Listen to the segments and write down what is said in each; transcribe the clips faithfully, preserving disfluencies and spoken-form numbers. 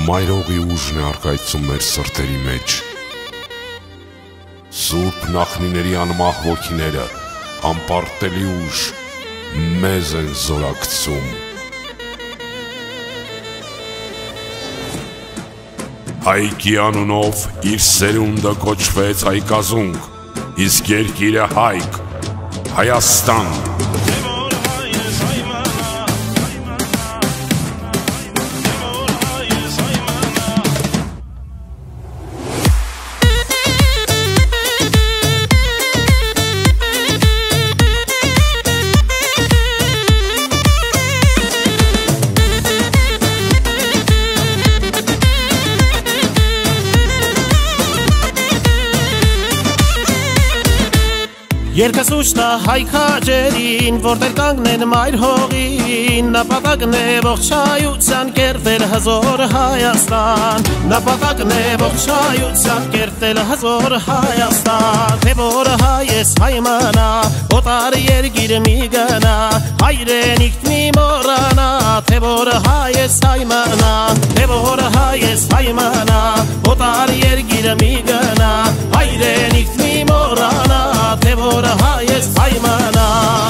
մայրողի ուժն է արկայծում մեր սրտերի մեջ։ Սուրբ նախնիների անմահ ոգիները անպարտելի ուժ մեզ են զորակցում։ Հայկի անունով իր սերունդը կոչվեց Հայկազունգ, իսկ երկիրը Հայք, Հայաստան։ Երկասուչտա հայքաջերին, որտեր կանգնեն մայր հողին, նապատակն է ողջայության կերտել հզոր Հայաստան, նապատակն է ողջայության կերտել հզոր Հայաստան, թե որ հայ ես հայ մնա, օտար երկիր մի գնա, հայրենիքդ մի մոռանա, թե որ հայ ես հայ մնա, թե որ հայ ես հայ մնա, օտար երկիր մի գնա, հայրենիքդ մի մոռանա, թե որ հայ ես հայ մնա։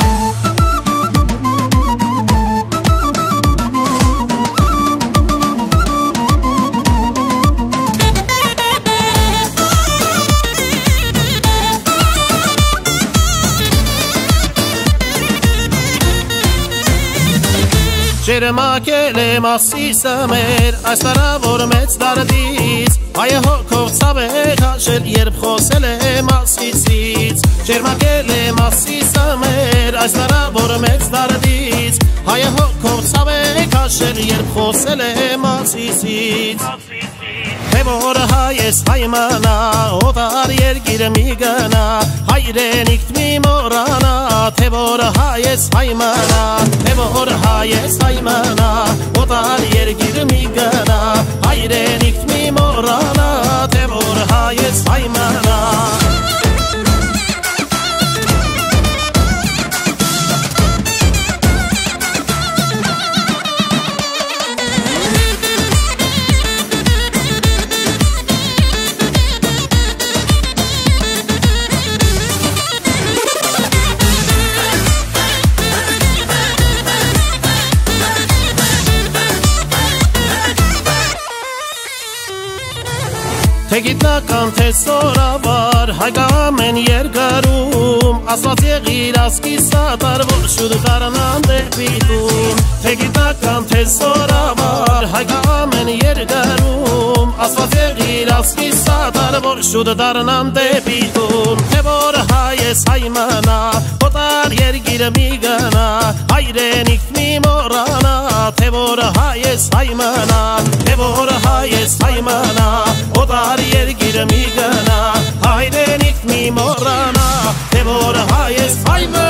Ջերմակել է Մասիսը մեր, այս տարավոր մեծ դարդից, հայը հոգով ցավ է քաշել, երբ խոսել է Մասիսից։ Ջերմակել է Մասիսը մեր, այս տարավոր մեծ դարդից, հայը հոգով ցավ է քաշել, երբ խոսել է Մասիսից։ Թե որ հայ ես հայ մնա, օտար երկիր մի գնա, հայրենիքդ մի մոռանա, թե որ հայ ես հայ մնա, թե որ հայ ես հայ մնա, օտար երկիր մի գնա, հայրենիքդ մի մոռանա, թե որ հայ ես հայ մնա։ Թե գիտնական, թե սորավար, հայկա ամեն երկրում, ասված եղիր ասկի սատար, որ շուտ դառնան դեպի տուն։ Թե գիտնական, թե սորավար, հայկա ամեն երկրում, ասված եղիր ասկի սատար, որ շուտ դառնան դեպի տուն։ Թե որ հայ ես հայ մնա, օտար երկիրը մի գնա, հայրենիքդ մի մոռանա, թե որ հայ ես հայ մնա, թե որ հայ ես հայ մնա, օտար երկիրը մի գնա, հայրենիքդ մի մոռանա, թե որ հայ ես հայ մնա։